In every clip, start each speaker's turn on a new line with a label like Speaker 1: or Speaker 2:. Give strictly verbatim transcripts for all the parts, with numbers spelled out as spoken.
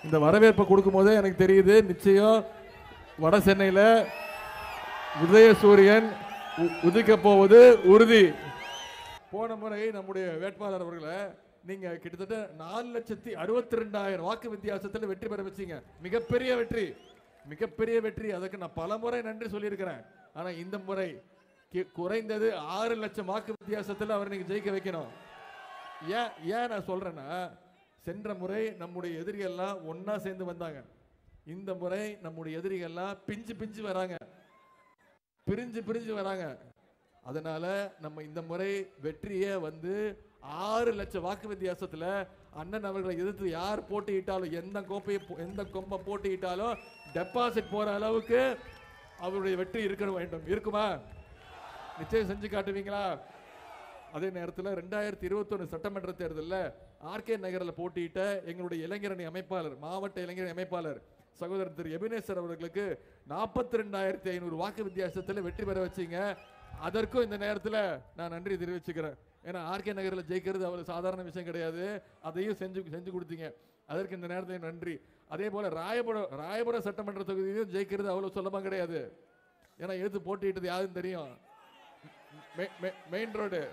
Speaker 1: இந்த வரவேற்பை கொடுக்கும் போதே எனக்கு தெரியுது நிச்சயம் வட சென்னையில் உதயசூரியன் உதிக்க போவது உறுதி. போன முறை நம்முடைய வேட்பாளர் அவர்களை நீங்க கிட்டத்தட்ட நாலு லட்சத்தி அறுபத்தி ரெண்டாயிரம் வாக்கு வித்தியாசத்தில் வெற்றி பெற வச்சீங்க. மிகப்பெரிய வெற்றி, மிகப்பெரிய வெற்றி. அதுக்கு நான் பல முறை நன்றி சொல்லியிருக்கிறேன். ஆனா இந்த முறை குறைந்தது ஆறு லட்சம் வாக்கு வித்தியாசத்தில் அவர் நீங்க ஜெயிக்க வைக்கணும். ஏன் ஏன் நான் சொல்றேன்னா, சென்ற முறை நம்முடைய எதிரிகள்லாம் ஒன்னா சேர்ந்து வந்தாங்க. இந்த முறை நம்முடைய எதிரிகள்லாம் பிஞ்சு பிஞ்சு வராங்க, பிரிஞ்சு பிரிஞ்சு வராங்க. அதனால நம்ம இந்த முறை வெற்றியை வந்து ஆறு லட்சம் வாக்கு வித்தியாசத்துல அண்ணன் அவர்களை எதிர்த்து யார் போட்டியிட்டாலும், எந்த கோப்பையை எந்த கொம்பை போட்டியிட்டாலும் டெபாசிட் போற அளவுக்கு அவருடைய வெற்றி இருக்க வேண்டும். இருக்குமா? நிச்சயம் செஞ்சு காட்டுவீங்களா? அதே நேரத்தில் ரெண்டாயிரத்தி இருபத்தி ஒன்று சட்டமன்ற தேர்தலில் ஆர்கே நகரில் போட்டியிட்ட எங்களுடைய இளைஞரணி அமைப்பாளர், மாவட்ட இளைஞரணி அமைப்பாளர் சகோதரர் திரு எபினேசர் அவர்களுக்கு நாற்பத்தி ரெண்டாயிரத்தி ஐநூறு வாக்கு வித்தியாசத்தில் வெற்றி பெற வச்சிங்க. அதற்கும் இந்த நேரத்தில் நான் நன்றி தெரிவிச்சுக்கிறேன். ஏன்னா ஆர்கே நகரில் ஜெயிக்கிறது அவ்வளவு சாதாரண விஷயம் கிடையாது. அதையும் செஞ்சு செஞ்சு கொடுத்தீங்க. அதற்கு இந்த நேரத்தில் நன்றி. அதே போல ராயபுரம் ராயபுரம் சட்டமன்ற தொகுதியிலும் ஜெயிக்கிறது அவ்வளவு சுலபம் கிடையாது. ஏன்னா எடுத்து போட்டியிட்டது யாருன்னு தெரியும், மெயின் ரோடு.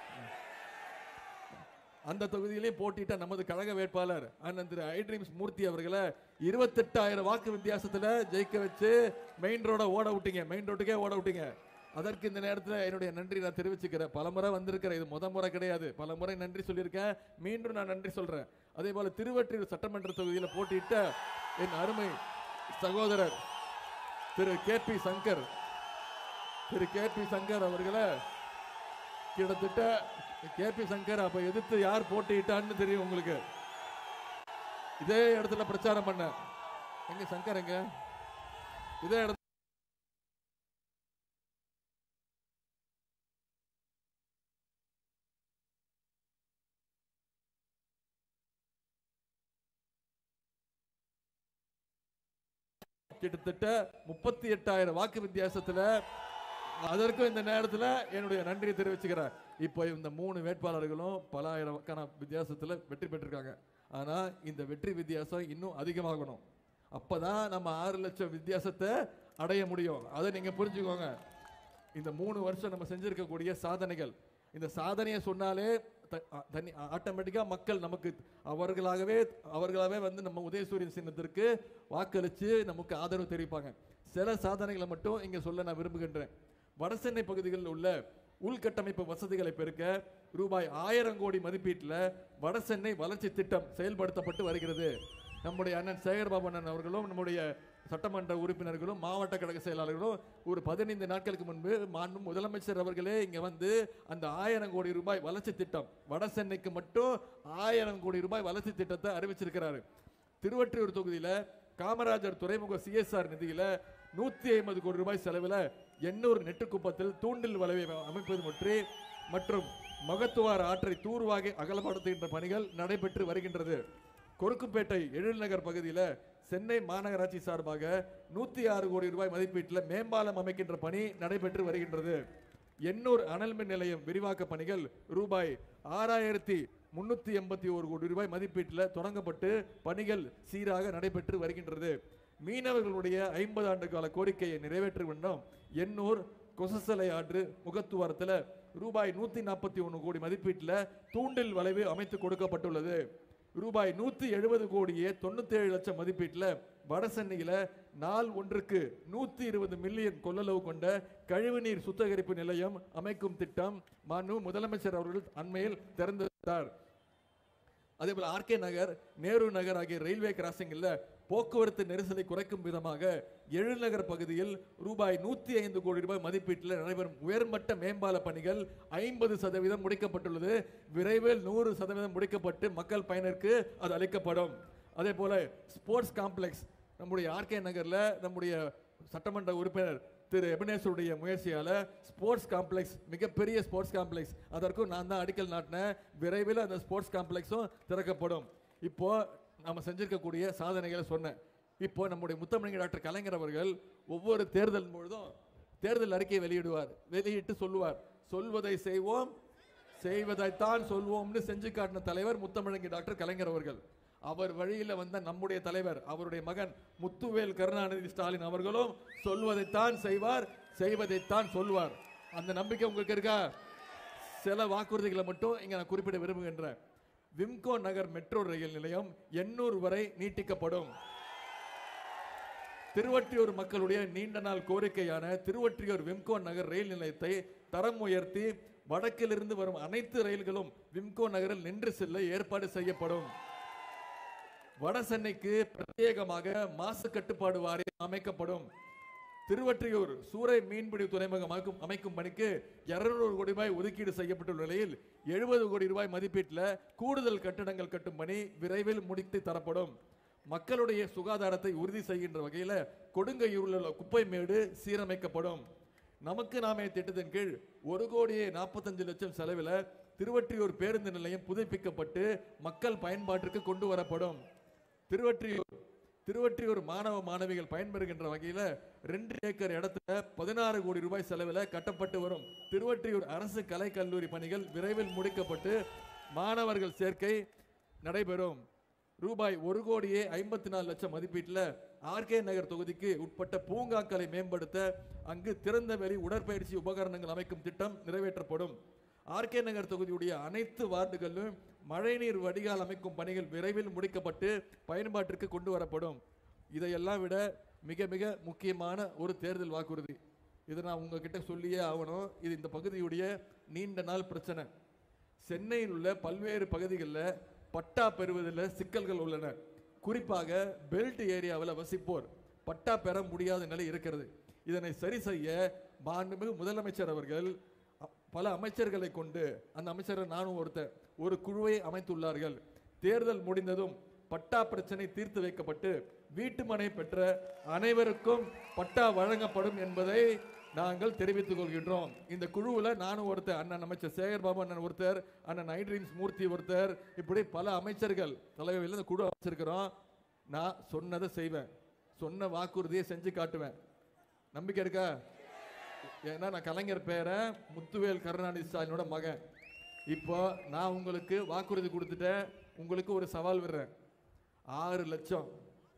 Speaker 1: அந்த தொகுதியிலையும் போட்டியிட்ட நமது கழக வேட்பாளர் அண்ணன் திரு ஐ ட்ரீம்ஸ் மூர்த்தி அவர்களை இருபத்தெட்டாயிரம் வாக்கு வித்தியாசத்தில் ஜெயிக்க வச்சு மெயின் ரோட ஓட விட்டீங்க, மெயின் ரோட்டுக்கே ஓட விட்டீங்க. அதற்கு இந்த நேரத்தில் என்னுடைய நன்றி நான் தெரிவிச்சுக்கிறேன். பல முறை வந்திருக்கிறேன், இது முத முறை கிடையாது. பல முறை நன்றி சொல்லியிருக்கேன், மீண்டும் நான் நன்றி சொல்றேன். அதே போல திருவொற்றியூர் சட்டமன்ற தொகுதியில் போட்டியிட்ட என் அருமை சகோதரர் திரு கே பி சங்கர் திரு கே பி சங்கர் அவர்களை கிட்டத்தட்ட கே பி சங்கர் அப்ப எதிர்த்து யார் போட்டியிட்டான்னு தெரியும் உங்களுக்கு. இதே இடத்துல பிரச்சாரம் பண்ண எங்க சங்கர் எங்க இதே இடத்துல கிட்டத்தட்ட முப்பத்தி எட்டாயிரம் வாக்கு வித்தியாசத்துல, அதற்கும் இந்த நேரத்தில் என்னுடைய நன்றியை தெரிவிச்சுக்கிறேன். இப்போ இந்த மூணு வேட்பாளர்களும் பல ஆயிரம் வித்தியாசத்தில் வெற்றி பெற்றிருக்காங்க. ஆனா இந்த வெற்றி வித்தியாசம் இன்னும் அதிகமாகணும். அப்பதான் நம்ம ஆறு லட்சம் வித்தியாசத்தை அடைய முடியும். அதை நீங்க புரிஞ்சுக்கோங்க. இந்த மூணு வருஷம் நம்ம செஞ்சிருக்கக்கூடிய சாதனைகள், இந்த சாதனையை சொன்னாலே தனி ஆட்டோமேட்டிக்கா மக்கள் நமக்கு அவர்களாகவே அவர்களாகவே வந்து நம்ம உதயசூரியன் சின்னத்திற்கு வாக்களிச்சு நமக்கு ஆதரவு தெரிவிப்பாங்க. சில சாதனைகளை மட்டும் இங்க சொல்ல நான் விரும்புகின்றேன். வடசென்னை பகுதிகளில் உள்ள உள்கட்டமைப்பு வசதிகளை பெருக்க ரூபாய் ஆயிரம் கோடி மதிப்பீட்டில் வடசென்னை வளர்ச்சி திட்டம் செயல்படுத்தப்பட்டு வருகிறது. நம்முடைய அண்ணன் சேகர்பாபு அண்ணன் அவர்களும் நம்முடைய சட்டமன்ற உறுப்பினர்களும் மாவட்ட கழக செயலாளர்களும் ஒரு பதினைந்து நாட்களுக்கு முன்பு மாண்பு முதலமைச்சர் அவர்களே இங்க வந்து அந்த ஆயிரம் கோடி ரூபாய் வளர்ச்சி திட்டம், வடசென்னைக்கு மட்டும் ஆயிரம் கோடி ரூபாய் வளர்ச்சி திட்டத்தை அறிவிச்சிருக்கிறாரு. திருவொற்றியூர் தொகுதியில காமராஜர் துறைமுக சிஎஸ்ஆர் நிதியில நூத்தி ஐம்பது கோடி ரூபாய் செலவில் எண்ணூர் நெட்டுக்குப்பத்தில் தூண்டில் வளைவை அமைப்பது பற்றி மற்றும் மகத்துவார் ஆற்றை தூர்வாகி அகலப்படுத்துகின்ற பணிகள் நடைபெற்று வருகின்றது. கொருக்குப்பேட்டை எழில்நகர் பகுதியில் சென்னை மாநகராட்சி சார்பாக நூத்தி ஆறு கோடி ரூபாய் மதிப்பீட்டில் மேம்பாலம் அமைக்கின்ற பணி நடைபெற்று வருகின்றது. எண்ணூர் அனல் மின் நிலையம் விரிவாக்க பணிகள் ரூபாய் ஆறாயிரத்தி முன்னூத்தி எண்பத்தி ஒரு கோடி ரூபாய் மதிப்பீட்டில் தொடங்கப்பட்டு பணிகள் சீராக நடைபெற்று வருகின்றது. மீனவர்களுடைய ஐம்பது ஆண்டு கால கோரிக்கையை நிறைவேற்றும் வண்ணம் எண்ணூர் கொசசலை ஆற்று முகத்துவாரத்தில் ரூபாய் நூத்தி நாற்பத்தி ஒன்று கோடி மதிப்பீட்டில் தூண்டில் வளைவு அமைத்து கொடுக்கப்பட்டுள்ளது. ரூபாய் நூத்தி எழுபது கோடியே தொண்ணூத்தி ஏழு லட்சம் மதிப்பீட்டில் வடசென்னையில நாள் ஒன்றுக்கு நூத்தி இருபது மில்லியன் கொள்ளளவு கொண்ட கழிவுநீர் சுத்திகரிப்பு நிலையம் அமைக்கும் திட்டம் மாண்பு முதலமைச்சர் அவர்கள் அண்மையில் திறந்தார். அதே போல ஆர்கே நகர், நேரு நகர் ஆகிய ரயில்வே கிராசிங்கில் போக்குவரத்து நெரிசலை குறைக்கும் விதமாக எழில்நகர் பகுதியில் ரூபாய் நூத்தி ஐந்து கோடி ரூபாய் மதிப்பீட்டில் நடைபெறும் உயர்மட்ட மேம்பால பணிகள் ஐம்பது சதவீதம் முடிக்கப்பட்டுள்ளது. விரைவில் நூறு சதவீதம் முடிக்கப்பட்டு மக்கள் பயனருக்கு அது அளிக்கப்படும். அதே போல ஸ்போர்ட்ஸ் காம்ப்ளெக்ஸ் நம்முடைய ஆர்கே நகர்ல நம்முடைய சட்டமன்ற உறுப்பினர் திரு எபினேசருடைய முயற்சியால ஸ்போர்ட்ஸ் காம்ப்ளெக்ஸ், மிகப்பெரிய ஸ்போர்ட்ஸ் காம்ப்ளெக்ஸ், அதற்கும் நான் தான் அடிக்கல் நாட்டினேன். விரைவில் அந்த ஸ்போர்ட்ஸ் காம்ப்ளெக்ஸும் திறக்கப்படும். இப்போ நம்ம செஞ்சிருக்கக்கூடிய சாதனைகளை சொன்னேன். இப்போ நம்முடைய முத்தமிழ் டாக்டர் கலைஞர் அவர்கள் ஒவ்வொரு தேர்தல் பொழுதும் தேர்தல் அறிக்கையை வெளியிடுவார். வெளியிட்டு சொல்லுவார், சொல்வதை செய்வோம் செய்வதைத்தான் சொல்வோம்னு செஞ்சு காட்டின தலைவர் முத்தமிழ் டாக்டர் கலைஞர் அவர்கள். அவர் வழியில வந்த நம்முடைய தலைவர், அவருடைய மகன் முத்துவேல் கருணாநிதி ஸ்டாலின் அவர்களும் சொல்வதைத்தான் செய்வார், செய்வதைத்தான் சொல்வார். அந்த நம்பிக்கை உங்களுக்கு இருக்கா? சில வாக்குறுதிகளை மட்டும் இங்க நான் குறிப்பிட விரும்புகின்றேன். விம்கோ நகர் மெட்ரோ ரயில் நிலையம் எண்ணூறு வரை நீட்டிக்கப்படும். திருவொற்றியூர் மக்களுடைய நீண்ட நாள் கோரிக்கையான திருவொற்றியூர் விம்கோ நகர் ரயில் நிலையத்தை தரம் உயர்த்தி வடக்கிலிருந்து வரும் அனைத்து ரயில்களும் விம்கோ நகரில் நின்று செல்ல ஏற்பாடு செய்யப்படும். வட சென்னைக்கு பிரத்யேகமாக மாசு கட்டுப்பாடு வாரியம் அமைக்கப்படும். திருவொற்றியூர் சூறை மீன்பிடி துறைமுகம் அமைக்கும் பணிக்கு இருநூறு கோடி ரூபாய் ஒதுக்கீடு செய்யப்பட்டுள்ள நிலையில் எழுபது கோடி ரூபாய் மதிப்பீட்டில் கூடுதல் கட்டடங்கள் கட்டும் பணி விரைவில் முடித்து தரப்படும். மக்களுடைய சுகாதாரத்தை உறுதி செய்கின்ற வகையில் கொடுங்கையூரில் உள்ள குப்பை மேடு சீரமைக்கப்படும். நமக்கு நாமே திட்டத்தின் கீழ் ஒரு கோடியே நாற்பத்தஞ்சு லட்சம் செலவில் திருவொற்றியூர் பேருந்து நிலையம் புதுப்பிக்கப்பட்டு மக்கள் பயன்பாட்டிற்கு கொண்டு வரப்படும். திருவொற்றியூர் திருவொற்றியூர் மாணவ மாணவிகள் பயன்பெறுகின்ற வகையில் ரெண்டு ஏக்கர் இடத்துல பதினாறு கோடி ரூபாய் செலவில் கட்டப்பட்டு வரும் திருவொற்றியூர் அரசு கலை கல்லூரி பணிகள் விரைவில் முடிக்கப்பட்டு மாணவர்கள் சேர்க்கை நடைபெறும். ரூபாய் ஒரு கோடியே ஐம்பத்தி நாலு லட்சம் மதிப்பீட்டில் ஆர்கே நகர் தொகுதிக்கு உட்பட்ட பூங்காக்களை மேம்படுத்த அங்கு திறந்த வெளி உடற்பயிற்சி உபகரணங்கள் அமைக்கும் திட்டம் நிறைவேற்றப்படும். ஆர்கே நகர் தொகுதியுடைய அனைத்து வார்டுகளிலும் மழைநீர் வடிகால் அமைக்கும் பணிகள் விரைவில் முடிக்கப்பட்டு பயன்பாட்டிற்கு கொண்டு வரப்படும். இதையெல்லாம் விட மிக மிக முக்கியமான ஒரு தேர்தல் வாக்குறுதி, இதை நான் உங்ககிட்ட சொல்லியே ஆகணும். இது இந்த பகுதியுடைய நீண்ட நாள் பிரச்சனை. சென்னையில் உள்ள பல்வேறு பகுதிகளில் பட்டா பெறுவதில் சிக்கல்கள் உள்ளன. குறிப்பாக பெல்ட் ஏரியாவில் வசிப்போர் பட்டா பெற முடியாத நிலை இருக்கிறது. இதனை சரி செய்ய மாண்புமிகு முதலமைச்சர் அவர்கள் பல அமைச்சர்களை கொண்டு, அந்த அமைச்சர்கள் நானும் ஒருத்தர், ஒரு குழுவை அமைத்துள்ளார்கள். தேர்தல் முடிந்ததும் பட்டா பிரச்சனை தீர்த்து வைக்கப்பட்டு வீட்டுமனை பெற்ற அனைவருக்கும் பட்டா வழங்கப்படும் என்பதை நாங்கள் தெரிவித்துக் கொள்கின்றோம். இந்த குழுவில் நானும் ஒருத்தர், அண்ணன் அமைச்சர் சேகர் பாபு அண்ணன் ஒருத்தர், அண்ணன் ஐட்ரீன்ஸ் மூர்த்தி ஒருத்தர், இப்படி பல அமைச்சர்கள் தலைவர்கள் இந்த குழு அமைச்சிருக்கிறோம். நான் சொன்னதை செய்வேன், சொன்ன வாக்குறுதியை செஞ்சு காட்டுவேன். நம்பிக்கை இருக்கா? ஏன்னா நான் கலைஞர் பேரை முத்துவேல் கருணாநிதி ஸ்டாலினோட மகன். இப்போ நான் உங்களுக்கு வாக்குறுதி கொடுத்துட்டேன். உங்களுக்கு ஒரு சவால் விடுறேன். ஆறு லட்சம்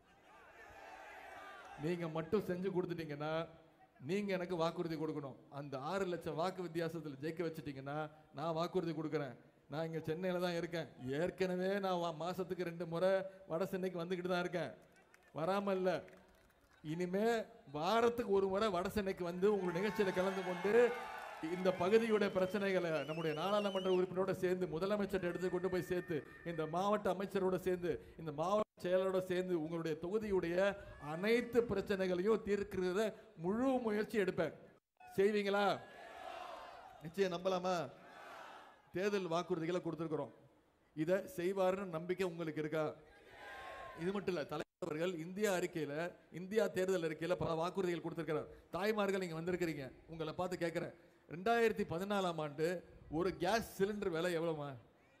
Speaker 1: நீங்க மட்டும் செஞ்சு கொடுத்துட்டீங்கன்னா நீங்க எனக்கு வாக்குறுதி கொடுக்கணும். அந்த ஆறு லட்சம் வாக்கு வித்தியாசத்தில் ஜெயிக்க வச்சுட்டீங்கன்னா நான் வாக்குறுதி கொடுக்குறேன். நான் இங்க சென்னையில தான் இருக்கேன். ஏற்கனவே நான் மாசத்துக்கு ரெண்டு முறை வட சென்னைக்கு வந்துக்கிட்டு தான் இருக்கேன், வராம இல்லை. இனிமே வாரத்துக்கு ஒரு முறை வட சென்னைக்கு வந்து உங்கள் நிகழ்ச்சியில கலந்து கொண்டு இந்த பகுதியுடைய பிரச்சனைகளை நம்முடைய நாடாளுமன்ற உறுப்பினரோட சேர்ந்து முதலமைச்சர் எடுத்து கொண்டு போய் சேர்த்து இந்த மாவட்ட அமைச்சரோட சேர்ந்து இந்த மாவட்ட செயலரோட சேர்ந்து உங்களுடைய தொகுதியுடைய அனைத்து பிரச்சனைகளையும் தீர்க்கிறத முழு முயற்சி எடுப்பேன். செய்வீங்களா? நிச்சயம் நம்பலாமா? தேர்தல் வாக்குறுதிகளை கொடுத்திருக்கிறோம். இதை செய்வாருன்னு நம்பிக்கை உங்களுக்கு இருக்கா? இது மட்டும் இல்ல, தலைவர்கள் இந்தியா அறிக்கையில இந்தியா தேர்தல் அறிக்கையில பல வாக்குறுதிகள் கொடுத்திருக்கிறார். தாய்மார்கள் நீங்க வந்திருக்கிறீங்க, உங்களை பார்த்து கேட்கிறேன், ரெண்டாயிரத்தி பதினாலாம் ஆண்டு ஒரு கேஸ் சிலிண்டர் விலை எவ்வளவுமா?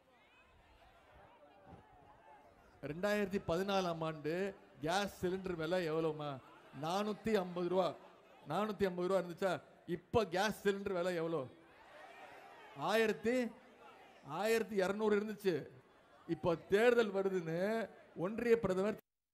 Speaker 1: ரெண்டாயிரத்தி பதினாலாம் ஆண்டு கேஸ் சிலிண்டர் விலை எவ்வளவுமா? நானூத்தி ஐம்பது ரூபா நானூத்தி ஐம்பது ரூபா இருந்துச்சா? இப்ப கேஸ் சிலிண்டர் விலை எவ்வளோ? ஆயிரத்தி ஆயிரத்தி இருநூறு இருந்துச்சு. இப்போ தேர்தல் வருதுன்னு ஒன்றிய பிரதமர்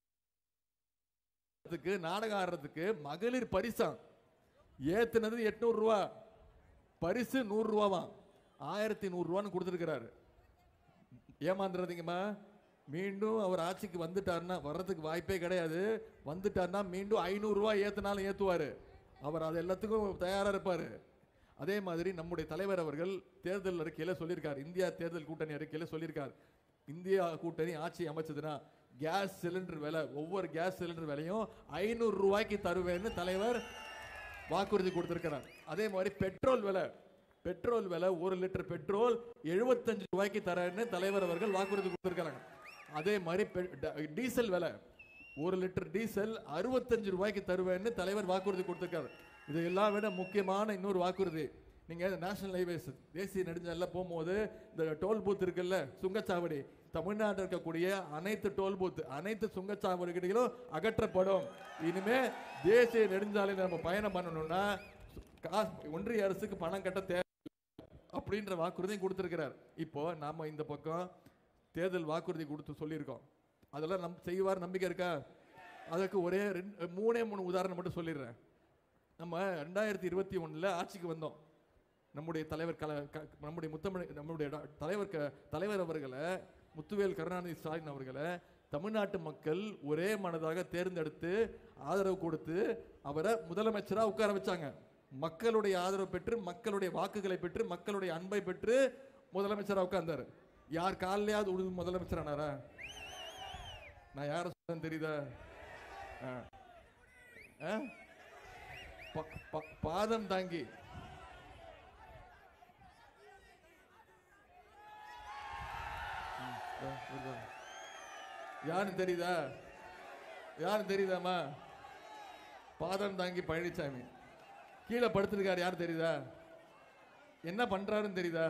Speaker 1: நாடகம் ஆடுறதுக்கு மகளிர் பரிசா ஏத்துனது எட்நூறு ரூபா, பரிசு நூறு ரூபாவா, ஆயிரத்தி நூறு ரூபான்னு கொடுத்துருக்கிறாரு. ஏமாந்துறாதீங்கம்மா. மீண்டும் அவர் ஆட்சிக்கு வந்துட்டாருன்னா, வர்றதுக்கு வாய்ப்பே கிடையாது, வந்துட்டாருன்னா மீண்டும் ஐநூறு ரூபாய் ஏத்தினாலும் ஏத்துவாரு. அவர் அது எல்லாத்துக்கும் தயாரா இருப்பாரு. அதே மாதிரி நம்முடைய தலைவர் அவர்கள் தேர்தல் அறிக்கையில சொல்லியிருக்கார், இந்தியா தேர்தல் கூட்டணி அறிக்கையில சொல்லியிருக்கார், இந்தியா கூட்டணி ஆட்சி அமைச்சதுன்னா கேஸ் சிலிண்டர் விலை, ஒவ்வொரு கேஸ் சிலிண்டர் விலையும் ஐநூறு ரூபாய்க்கு தருவேன்னு தலைவர் வாக்குறுதி கொடுத்திருக்கிறார். அதே மாதிரி பெட்ரோல் விலை, பெட்ரோல் விலை ஒரு லிட்டர் பெட்ரோல் எழுபத்தஞ்சு ரூபாய்க்கு தரேன்னு தலைவர் அவர்கள் வாக்குறுதி கொடுத்திருக்கிறாங்க. அதே மாதிரி டீசல் விலை, ஒரு லிட்டர் டீசல் அறுபத்தஞ்சு ரூபாய்க்கு தருவேன்னு தலைவர் வாக்குறுதி கொடுத்திருக்காரு. இதையெல்லாம் விட முக்கியமான இன்னொரு வாக்குறுதி, நீங்க நேஷனல் ஹைவேஸ் தேசிய நெடுஞ்சாலையில போகும்போது இந்த டோல் பூத் இருக்குல்ல, சுங்கச்சாவடி, தமிழ்நாட்டில் இருக்கக்கூடிய அனைத்து டோல் பூத் அனைத்து சுங்கச்சாவடிகளும் அகற்றப்படும். இனிமே தேசிய நெடுஞ்சாலையில் நம்ம பயணம் பண்ணணும்னா ஒன்றிய அரசுக்கு பணம் கட்ட தேவை அப்படின்ற வாக்குறுதியும் கொடுத்திருக்கிறார். இப்போ நாம இந்த பக்கம் தேர்தல் வாக்குறுதி கொடுத்து சொல்லியிருக்கோம். அதெல்லாம் நம் செய்வார் நம்பிக்கை இருக்கா? அதுக்கு ஒரே ரெண்டு மூணே மூணு உதாரணம் மட்டும் சொல்லிடுறேன். நம்ம ரெண்டாயிரத்தி இருபத்தி ஒண்ணுல ஆட்சிக்கு வந்தோம். நம்முடைய தலைவர் கல நம்முடைய முத்தமிழ் நம்முடைய தலைவர் தலைவர் அவர்களை, முத்துவேல் கருணாநிதி ஸ்டாலின் அவர்களை தமிழ்நாட்டு மக்கள் ஒரே மனதாக தேர்ந்தெடுத்து ஆதரவு கொடுத்து அவரை முதலமைச்சராக உட்கார வச்சாங்க. மக்களுடைய ஆதரவு பெற்று, மக்களுடைய வாக்குகளை பெற்று, மக்களுடைய அன்பை பெற்று முதலமைச்சராக உட்கார்ந்தாரு. யார் காலையாவது உழுது முதலமைச்சர் ஆனாரா? நான் யார சொல்ல தெரியுதா? பாதம் தாங்கி யாருன்னு தெரியுதா? யாருன்னு தெரியுதாமா? பாதம் தாங்கி பழனிசாமி கீழே படுத்திருக்காரு. யாரு தெரியுதா? என்ன பண்றாருன்னு தெரியுதா?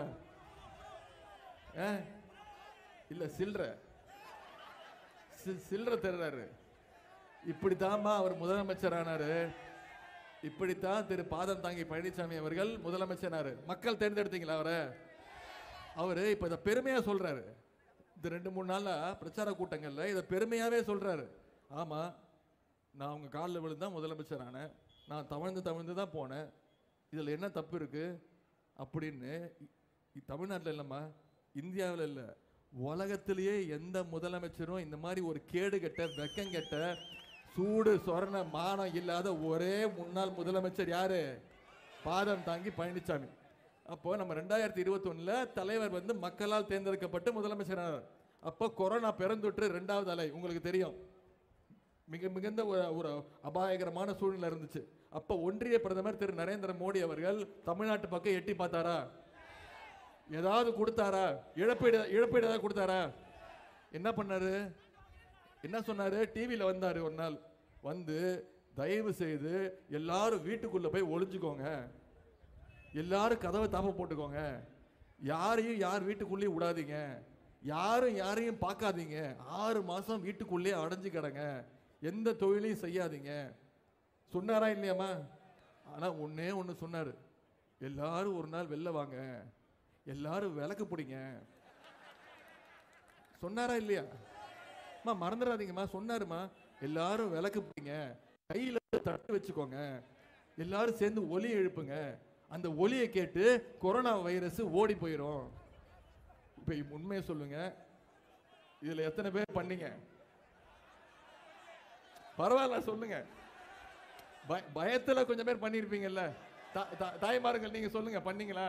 Speaker 1: இல்ல சில்ற சில்ற தர்றாரு. இப்படித்தாமா அவர் முதலமைச்சர் ஆனாரு. இப்படித்தான் திரு பாதம் தாங்கி பழனிசாமி அவர்கள் முதலமைச்சர். மக்கள் தேர்ந்தெடுத்தீங்களா அவரை? அவரு இப்ப இதை பெருமையா சொல்றாரு. இந்த ரெண்டு மூணு நாள்ல பிரச்சார கூட்டங்கள்ல இதை பெருமையாவே சொல்றாரு. ஆமா, நான் அவங்க காலில் விழுந்தான் முதலமைச்சர் ஆனேன், நான் தவழ்ந்து தவழ்ந்து தான் போனேன், இதுல என்ன தப்பு இருக்கு அப்படின்னு. தமிழ்நாட்டில் இல்லைம்மா, இந்தியாவில் இல்லை, உலகத்திலேயே எந்த முதலமைச்சரும் இந்த மாதிரி ஒரு கேடு கெட்ட வெக்கங்கெட்ட சூடு சொரண மானம் இல்லாத ஒரே முன்னாள் முதலமைச்சர் யாரு? பாதம் தாங்கி பழனிசாமி. அப்போ நம்ம ரெண்டாயிரத்தி இருபத்தி ஒண்ணுல தலைவர் வந்து மக்களால் தேர்ந்தெடுக்கப்பட்டு முதலமைச்சர். அப்போ கொரோனா பெருந்தொற்று ரெண்டாவது அலை உங்களுக்கு தெரியும், மிக மிகுந்த ஒரு அபாயகரமான சூழ்நிலை இருந்துச்சு. அப்போ ஒன்றிய பிரதமர் திரு நரேந்திர மோடி அவர்கள் தமிழ்நாட்டு பக்கம் எட்டி பார்த்தாரா? ஏதாவது கொடுத்தாரா? இழப்பீடு இழப்பீடு ஏதாவது கொடுத்தாரா? என்ன பண்ணாரு? என்ன சொன்னாரு? டிவியில வந்தாரு ஒரு நாள், வந்து தயவு செய்து எல்லாரும் வீட்டுக்குள்ள போய் ஒளிஞ்சுக்கோங்க, எல்லாரும் கதவை தாப்ப போட்டுக்கோங்க, யாரையும் யார் வீட்டுக்குள்ளேயும் விடாதீங்க, யாரும் யாரையும் பார்க்காதீங்க, ஆறு மாசம் வீட்டுக்குள்ளேயே அடைஞ்சு கிடங்க, எந்த தொழிலையும் செய்யாதீங்க சொன்னாரா இல்லையாமா? ஆனா ஒன்னே ஒண்ணு சொன்னாரு, எல்லாரும் ஒரு நாள் வெளில வாங்க, எல்லாரும் விளக்கு பிடிங்க சொன்னாரா இல்லையா? மறந்துடாதீங்கம்மா, சொன்னாருமா. எல்லாரும் விளக்கு பிடிங்க, கையில தட்டு வச்சுக்கோங்க, எல்லாரும் சேர்ந்து ஒலி எழுப்புங்க, அந்த ஒலியை கேட்டு கொரோனா வைரஸ் ஓடி போயிடும். இப்ப உண்மையை சொல்லுங்க, இதுல எத்தனை பேர் பண்ணீங்க? பரவாயில்ல சொல்லுங்க, பயத்துல கொஞ்சம் பேர் பண்ணிருப்பீங்கல்ல, தாய்மார்கள் நீங்க சொல்லுங்க, பண்ணீங்களா?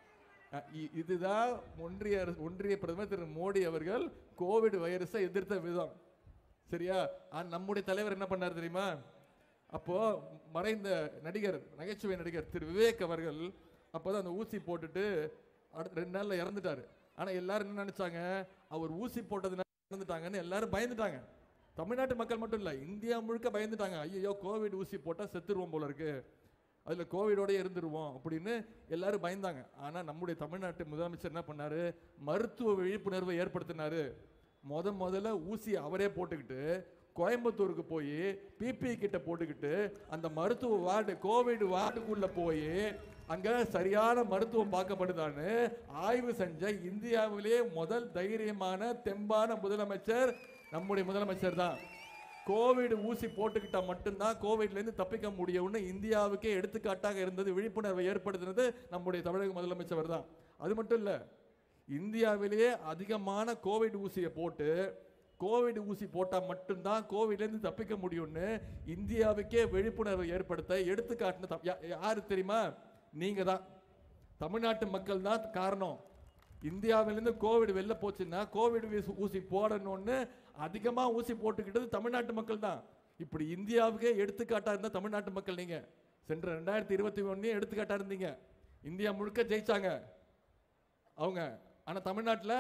Speaker 1: இதுதான் ஒன்றிய ஒன்றிய பிரதமர் திரு மோடி அவர்கள் கோவிட் வைரஸை எதிர்த்த விதம். சரியா? நம்முடைய தலைவர் என்ன பண்ணார் தெரியுமா? அப்போ மறைந்த நடிகர், நகைச்சுவை நடிகர் திரு விவேக் அவர்கள் அப்போதான் அந்த ஊசி போட்டுட்டு ரெண்டு நாள்ல இறந்துட்டாரு. ஆனா எல்லாரும் என்ன நினைச்சாங்க? அவர் ஊசி போட்டதுனால இறந்துட்டாங்கன்னு எல்லாரும் பயந்துட்டாங்க. தமிழ்நாட்டு மக்கள் மட்டும் இல்ல, இந்தியா முழுக்க பயந்துட்டாங்க. ஐயோ கோவிட் ஊசி போட்டா செத்துருவோம் போல இருக்கு, அதுல கோவிடோட இருந்துருவோம் அப்படின்னு எல்லாரும் பயந்தாங்க. ஆனா நம்முடைய தமிழ்நாட்டு முதலமைச்சர் என்ன பண்ணாரு? மருத்துவ விழிப்புணர்வை ஏற்படுத்தினாரு. முத முதல்ல ஊசி அவரே போட்டுக்கிட்டு கோயம்புத்தூருக்கு போய் பிபி கிட்ட போட்டுக்கிட்டு அந்த மருத்துவ வார்டு, கோவிட் வார்டுக்குள்ள போய் அங்க சரியான மருத்துவம் பார்க்கப்படுதான்னு ஆய்வு செஞ்ச இந்தியாவிலே முதல் தைரியமான தெம்பான முதலமைச்சர் நம்முடைய முதலமைச்சர் தான். கோவிட் ஊசி போட்டுக்கிட்டா மட்டும்தான் கோவிட்ல இருந்து தப்பிக்க முடியும்னு இந்தியாவுக்கே எடுத்துக்காட்டாக இருந்தது, விழிப்புணர்வை ஏற்படுத்தினது நம்முடைய தமிழக முதலமைச்சர் தான். அது மட்டும் இல்ல, இந்தியாவிலேயே அதிகமான கோவிட் ஊசியை போட்டு கோவிட் ஊசி போட்டா மட்டும்தான் கோவிட்ல இருந்து தப்பிக்க முடியும்னு இந்தியாவுக்கே விழிப்புணர்வை ஏற்படுத்த எடுத்துக்காட்டுன யாரு தெரியுமா? நீங்க தான், தமிழ்நாட்டு மக்கள் தான் காரணம். இந்தியாவிலிருந்து கோவிட் வெளில போச்சுன்னா கோவிட் ஊசி போடணும்னு அதிகமா ஊசி போட்டுக்கிட்டது தமிழ்நாட்டு மக்கள் தான். இப்படி இந்தியாவுக்கே எடுத்துக்காட்டா இருந்தா தமிழ்நாட்டு மக்கள் நீங்க சென்ற ரெண்டாயிரத்தி இருபத்தி ஒன்னு எடுத்துக்காட்டா இருந்தீங்க. இந்தியா முழுக்க ஜெயிச்சாங்க அவங்க. ஆனா தமிழ்நாட்டில்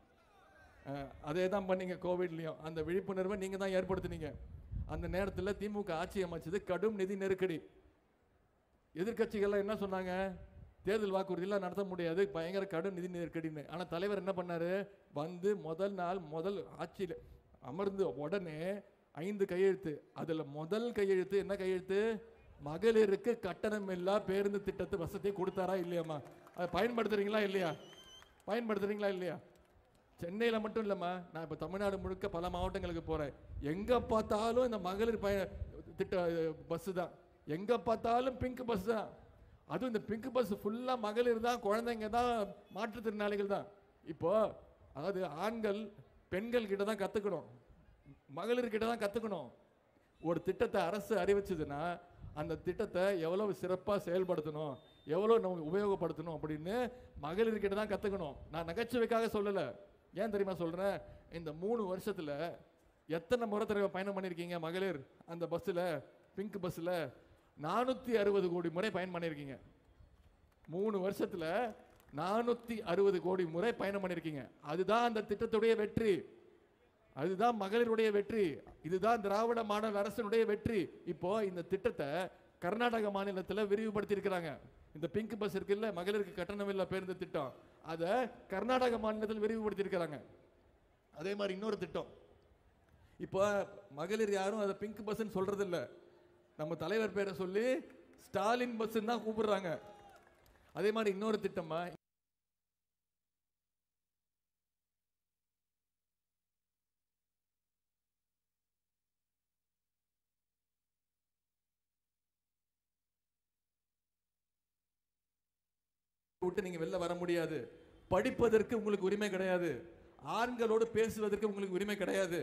Speaker 1: அதே தான் பண்ணீங்க. கோவிட்லயும் அந்த விழிப்புணர்வை நீங்க தான் ஏற்படுத்தினீங்க. அந்த நேரத்தில் திமுக ஆட்சி அமைச்சது கடும் நிதி நெருக்கடி. எதிர்கட்சிகள் என்ன சொன்னாங்க? தேர்தல் வாக்குறுதியெல்லாம் நடத்த முடியாது, பயங்கர கடும் நிதி நெருக்கடின்னு. ஆனா தலைவர் என்ன பண்ணாரு? வந்து முதல் நாள் முதல் ஆட்சியில் அமர்ந்து உடனே ஐந்து கையெழுத்து. அதுல முதல் கையெழுத்து என்ன கையெழுத்து? மகளிருக்கு கட்டணம் இல்லா பேருந்து திட்டத்தை வசதியை கொடுத்தாரா இல்லையாமா? அதை பயன்படுத்துறீங்களா இல்லையா? பயன்படுத்துறீங்களா இல்லையா? சென்னையில மட்டும் இல்லம்மா, நான் இப்ப தமிழ்நாடு முழுக்க பல மாவட்டங்களுக்கு போறேன். எங்க பார்த்தாலும் இந்த மகளிர் பய திட்ட பஸ் தான், எங்க பார்த்தாலும் பிங்க் பஸ் தான். அதுவும் இந்த பிங்க் பஸ் ஃபுல்லா மகளிர் தான், குழந்தைங்க தான், மாற்றுத்திறனாளிகள் தான். இப்போ அதாவது ஆண்கள் பெண்கள் கிட்ட தான் கத்துக்கணும், மகளிர் கிட்ட தான் கத்துக்கணும். ஒரு திட்டத்தை அரசு அறிவிச்சதுன்னா அந்த திட்டத்தை எவ்வளவு சிறப்பாக செயல்படுத்தணும், எவ்வளோ நம்ம உபயோகப்படுத்தணும் அப்படின்னு மகளிர் கிட்ட தான் கற்றுக்கணும். நான் நகைச்சுவைக்காக சொல்லலை. ஏன் தெரியுமா சொல்கிறேன்? இந்த மூணு வருஷத்தில் எத்தனை முறை தடவை பயணம் பண்ணியிருக்கீங்க மகளிர் அந்த பஸ்ஸில், பிங்க் பஸ்ஸில்? நானூற்றி அறுபது கோடி முறை பயணம் பண்ணியிருக்கீங்க. மூணு வருஷத்தில் நானூற்றி அறுபது கோடி முறை பயணம் பண்ணியிருக்கீங்க. அதுதான் அந்த திட்டத்துடைய வெற்றி, அதுதான் மகளிருடைய வெற்றி, இதுதான் திராவிட மாடல் அரசினுடைய வெற்றி. இப்போ இந்த திட்டத்தை கர்நாடக மாநிலத்தில் விரிவுபடுத்தி இருக்கிறாங்க. இந்த பிங்க் பஸ் இருக்குல்ல, மகளிருக்கு கட்டணமில்லா பேருந்து திட்டம், அதை கர்நாடக மாநிலத்தில் விரிவுபடுத்தி இருக்கிறாங்க. அதே மாதிரி இன்னொரு திட்டம், இப்போ மகளிர் யாரும் அதை பிங்க் பஸ்ன்னு சொல்றது இல்லை, நம்ம தலைவர் பேரை சொல்லி ஸ்டாலின் பஸ் தான் கூப்பிடுறாங்க. அதே மாதிரி இன்னொரு திட்டமா விட்டு நீங்க வெளில வர முடியாது, படிப்பதற்கு உங்களுக்கு உரிமை கிடையாது, ஆண்களோடு பேசுவதற்கு உங்களுக்கு உரிமை கிடையாது.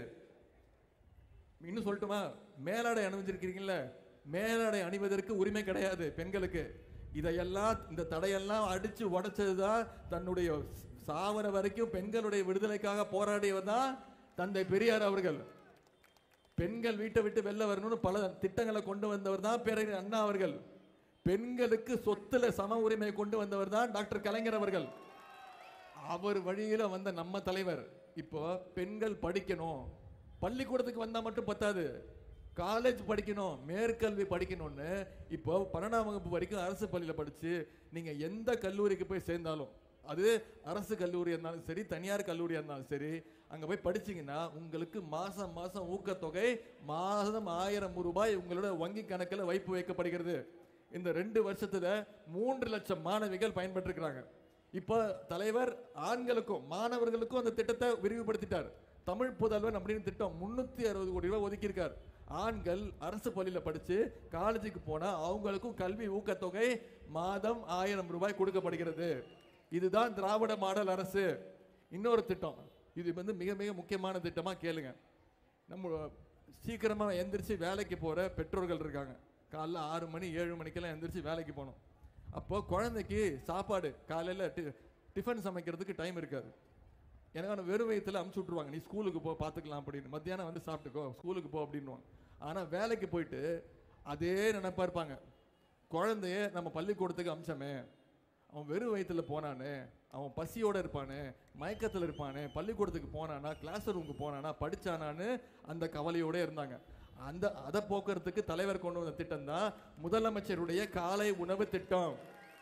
Speaker 1: இன்னும் சொல்லட்டுமா, மேலாடை அணிஞ்சிருக்கீங்கல்ல, மேலாடை அணிவதற்கு உரிமை கிடையாது பெண்களுக்கு. இதையெல்லாம் இந்த தடையெல்லாம் அடிச்சு உடைச்சதுதான் தன்னுடைய சாவர வரைக்கும் பெண்களுடைய விடுதலைக்காக போராடியவர் தான் தந்தை பெரியார் அவர்கள். பெண்கள் வீட்டை விட்டு வெளில வரணும்னு பல திட்டங்களை கொண்டு வந்தவர் தான் பேரறிஞர் அண்ணா அவர்கள். பெண்களுக்கு சொத்துல சம உரிமை கொண்டு வந்தவர் தான் டாக்டர் கலைஞர் அவர்கள். அவர் வழியில வந்த நம்ம தலைவர். இப்போ பெண்கள் படிக்கணும், பள்ளிக்கூடத்துக்கு வந்தா மட்டும் பத்தாது, காலேஜ் படிக்கணும், மேற்கல்வி படிக்கணும்னு இப்போ பன்னெண்டாம் வகுப்பு வரைக்கும் அரசு பள்ளியில படிச்சு நீங்க எந்த கல்லூரிக்கு போய் சேர்ந்தாலும், அது அரசு கல்லூரி இருந்தாலும் சரி, தனியார் கல்லூரியா இருந்தாலும் சரி, அங்க போய் படிச்சீங்கன்னா உங்களுக்கு மாசம் மாசம் ஊக்கத்தொகை மாதம் ஆயிரம் ரூபாய் உங்களோட வங்கி கணக்கில் வைப்பு வைக்கப்படுகிறது. இந்த ரெண்டு வருஷத்துல மூன்று லட்சம் மாணவிகள் பயன்பெற்றிருக்கிறாங்க. இப்போ தலைவர் ஆண்களுக்கும் மாணவர்களுக்கும் அந்த திட்டத்தை விரிவுபடுத்திட்டார். தமிழ் புதல்வன் அப்படின்னு திட்டம் முன்னூத்தி அறுபது கோடி ரூபாய் ஒதுக்கியிருக்கார். ஆண்கள் அரசு பள்ளியில படிச்சு காலேஜுக்கு போனா அவங்களுக்கும் கல்வி ஊக்கத்தொகை மாதம் ஆயிரம் ரூபாய் கொடுக்கப்படுகிறது. இதுதான் திராவிட மாடல் அரசு. இன்னொரு திட்டம், இது வந்து மிக மிக முக்கியமான திட்டமா கேளுங்க. நம்ம சீக்கிரமா எந்திரிச்சு வேலைக்கு போற பெற்றோர்கள் இருக்காங்க. காலைல ஆறு மணி ஏழு மணிக்கெல்லாம் எந்திரிச்சு வேலைக்கு போகணும். அப்போ குழந்தைக்கு சாப்பாடு காலையில் டி டிஃபன் சமைக்கிறதுக்கு டைம் இருக்காது. எனக்கு வெறும் வயிற்றுல அமுச்சு விட்ருவாங்க, நீ ஸ்கூலுக்கு போ பார்த்துக்கலாம் அப்படின்னு, மத்தியானம் வந்து சாப்பிட்டுக்கோ ஸ்கூலுக்கு போ அப்படின்வாங்க. ஆனால் வேலைக்கு போயிட்டு அதே நினைப்பா இருப்பாங்க, குழந்தைய நம்ம பள்ளிக்கூடத்துக்கு அமிச்சமே, அவன் வெறும் வயிற்றுல போனானே, அவன் பசியோடு இருப்பானே, மயக்கத்தில் இருப்பானே, பள்ளிக்கூடத்துக்கு போனானா, கிளாஸ் ரூமுக்கு போனானா, படித்தானான்னு அந்த கவலையோடு இருந்தாங்க. அந்த அதை போக்குறதுக்கு தலைவர் கொண்டு வந்த திட்டம் தான் முதலமைச்சருடைய காலை உணவு திட்டம்.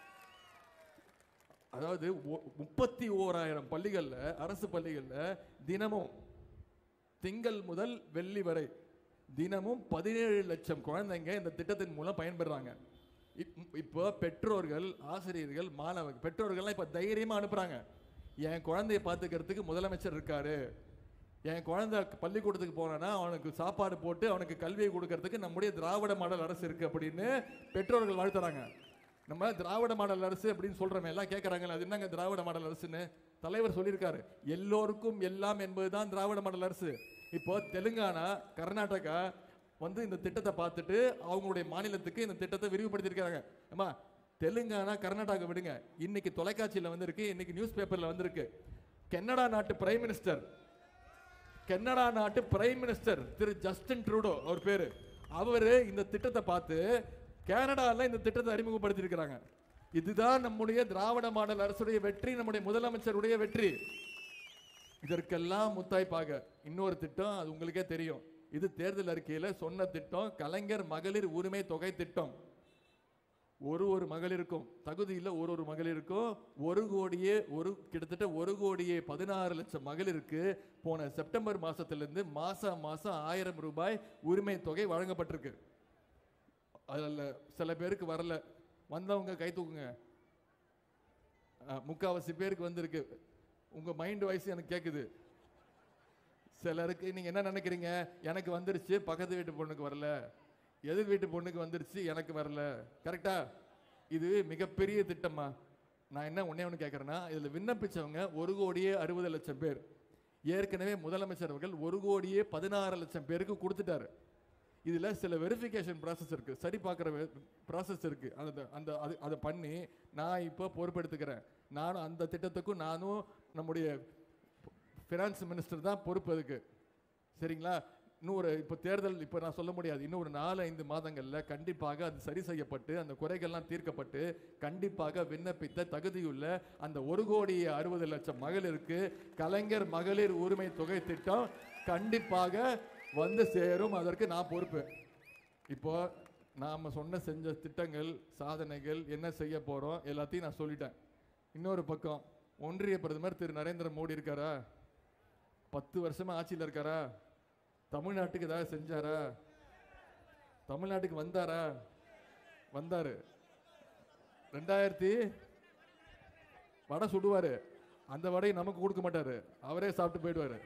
Speaker 1: அதாவது முப்பத்தி ஓராயிரம் பள்ளிகள்ல, அரசு பள்ளிகள்ல தினமும் திங்கள் முதல் வெள்ளி வரை தினமும் பதினேழு லட்சம் குழந்தைங்க இந்த திட்டத்தின் மூலம் பயன்பெறாங்க. இப்போ பெற்றோர்கள், ஆசிரியர்கள், மாணவர்கள், பெற்றோர்கள்லாம் இப்ப தைரியமா அனுப்புறாங்க, என் குழந்தைய பார்த்துக்கிறதுக்கு முதலமைச்சர் இருக்காரு, என் குழந்தை பள்ளிக்கூடத்துக்கு போனானா அவனுக்கு சாப்பாடு போட்டு அவனுக்கு கல்வியை கொடுக்கறதுக்கு நம்முடைய திராவிட மாடல் அரசு இருக்கு அப்படின்னு பெற்றோர்கள் வாழ்த்துறாங்க. நம்ம திராவிட மாடல் அரசு அப்படின்னு சொல்றோமே, எல்லாம் கேட்கறாங்க, அது என்னங்க திராவிட மாடல் அரசுன்னு? தலைவர் சொல்லியிருக்காரு, எல்லோருக்கும் எல்லாம் என்பதுதான் திராவிட மாடல் அரசு. இப்போ தெலுங்கானா, கர்நாடகா வந்து இந்த திட்டத்தை பார்த்துட்டு அவங்களுடைய மாநிலத்துக்கு இந்த திட்டத்தை விரிவுபடுத்தியிருக்காங்க. ஆமா, தெலுங்கானா கர்நாடகா விடுங்க, இன்னைக்கு தொலைக்காட்சியில் வந்திருக்கு, இன்னைக்கு நியூஸ் பேப்பர்ல வந்திருக்கு, கனடா நாட்டு பிரைம் மினிஸ்டர் கனடா நாட்டு பிரைம் மினிஸ்டர் திரு ஜஸ்டின் ட்ரூடோ அவர் பேரு, அவரு இந்த திட்டத்தை பார்த்து கனடால இந்த திட்டத்தை அறிமுகப்படுத்தி இருக்கிறாங்க. இதுதான் நம்முடைய திராவிட மாடல் அரசுடைய வெற்றி, நம்முடைய முதலமைச்சருடைய வெற்றி. இதற்கெல்லாம் முத்தாய்ப்பாக இன்னொரு திட்டம், அது உங்களுக்கே தெரியும், இது தேர்தல் அறிக்கையில சொன்ன திட்டம், கலைஞர் மகளிர் உரிமை தொகை திட்டம். ஒரு ஒரு மகளிருக்கும் தகுதியில் ஒரு ஒரு மகளிருக்கும் ஒரு கோடியே ஒரு கிட்டத்தட்ட ஒரு கோடியே பதினாறு லட்சம் மகளிருக்கு போன செப்டம்பர் மாசத்திலிருந்து மாசம் மாசம் ஆயிரம் ரூபாய் உரிமை தொகை வழங்கப்பட்டிருக்கு. அதில் சில பேருக்கு வரல, வந்தவங்க கை தூக்குங்க, முக்காவாசி பேருக்கு வந்திருக்கு. உங்க மைண்ட் வாய்ஸ் எனக்கு கேட்குது. சிலருக்கு நீங்க என்ன நினைக்கிறீங்க, எனக்கு வந்துருச்சு பக்கத்து வீட்டு பொண்ணுக்கு வரல, எதிர் வீட்டு பொண்ணுக்கு வந்துருச்சு எனக்கு வரல. கரெக்டா? இது மிகப்பெரிய திட்டமா? நான் என்ன ஒன்னே ஒன்று கேட்கறேன்னா, இதுல விண்ணப்பிச்சவங்க ஒரு கோடியே அறுபது லட்சம் பேர். ஏற்கனவே முதலமைச்சர் அவர்கள் ஒரு கோடியே பதினாறு லட்சம் பேருக்கு கொடுத்துட்டாரு. இதுல சில வெரிஃபிகேஷன் ப்ராசஸ் இருக்கு, சரி பார்க்குற ப்ராசஸ் இருக்கு. அந்த அந்த அது அதை பண்ணி நான் இப்போ பொறுப்பெடுத்துக்கிறேன். நானும் அந்த திட்டத்துக்கும் நானும் நம்முடைய ஃபினான்ஸ் மினிஸ்டர் தான் பொறுப்பு அதுக்கு. சரிங்களா? இன்னொரு இப்போ தேர்தல் இப்போ நான் சொல்ல முடியாது, இன்னும் ஒரு நாலு ஐந்து மாதங்களில் கண்டிப்பாக அது சரி செய்யப்பட்டு அந்த குறைகள்லாம் தீர்க்கப்பட்டு கண்டிப்பாக விண்ணப்பித்த தகுதியுள்ள அந்த ஒரு கோடி அறுபது லட்சம் மகளிருக்கு கலைஞர் மகளிர் உரிமை தொகை திட்டம் கண்டிப்பாக வந்து சேரும். அதற்கு நான் பொறுப்பு. இப்போ நாம் சொன்ன செஞ்ச திட்டங்கள் சாதனைகள் என்ன செய்ய போகிறோம் எல்லாத்தையும் நான் சொல்லிட்டேன். இன்னொரு பக்கம் ஒன்றிய பிரதமர் திரு நரேந்திர மோடி இருக்காரா? பத்து வருஷமா ஆட்சியில் இருக்காரா? தமிழ்நாட்டுக்கு ஏதாவது செஞ்சாரா? தமிழ்நாட்டுக்கு வந்தாரா? வந்தாரு. ரெண்டாயிரத்தி வடை சுடுவாரு, அந்த வடையை நமக்கு கொடுக்க மாட்டாரு, அவரே சாப்பிட்டு போயிடுவாரு.